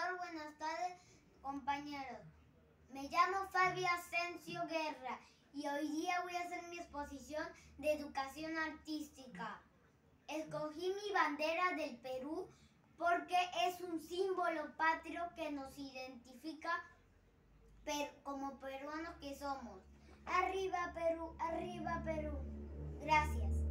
profesor, buenas tardes, compañeros. Me llamo Fabio Asensio Guerra y hoy día voy a hacer mi exposición de educación artística. Escogí mi bandera del Perú porque es un símbolo patrio que nos identifica como peruanos que somos. ¡Arriba Perú! ¡Arriba Perú! Gracias.